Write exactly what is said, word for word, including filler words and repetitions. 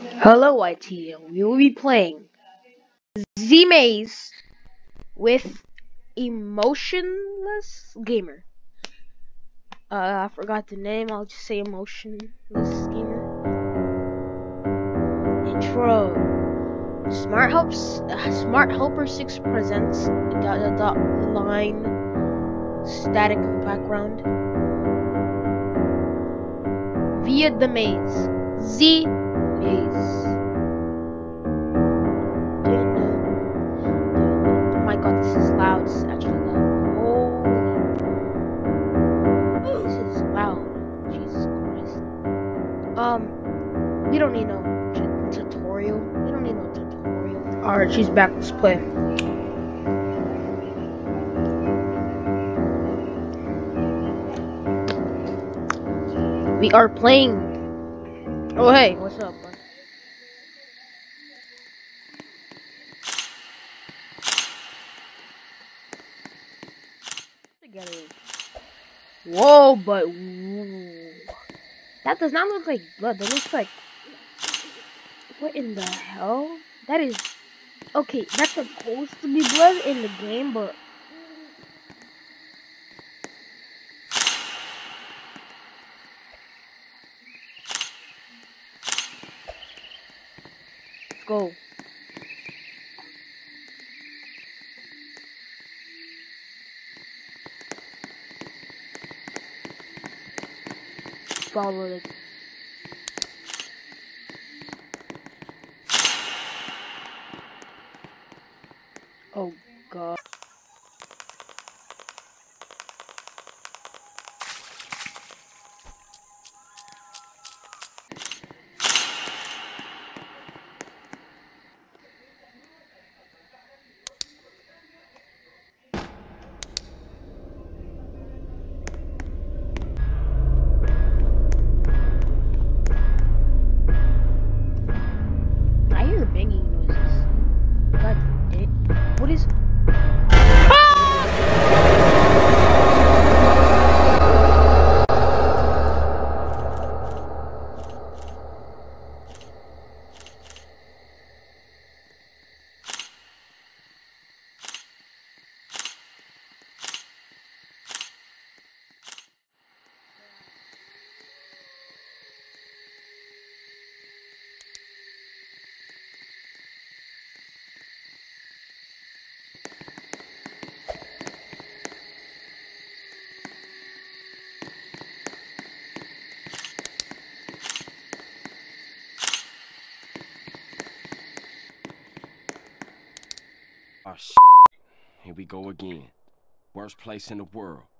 Hello, I T. We will be playing Z Maze with Emotionless Gamer. Uh, I forgot the name. I'll just say Emotionless Gamer. Intro. Smart helps. Uh, Smart Helper Six presents dot dot dot line static background via the maze. Z Maze. Oh my god, this is loud. This is actually loud. Holy. This is loud. Jesus Christ. Um, we don't need no t tutorial. We don't need no tutorial. Alright, she's back. Let's play. We are playing. Oh, hey, what's up, bud? Together. Whoa, but ooh. That does not look like blood. That looks like, what in the hell? That is okay. That's supposed to be blood in the game, but let's go. Follow it. Oh god. I hear banging noises. God damn. What is Oh, shit. Here we go again. Worst place in the world.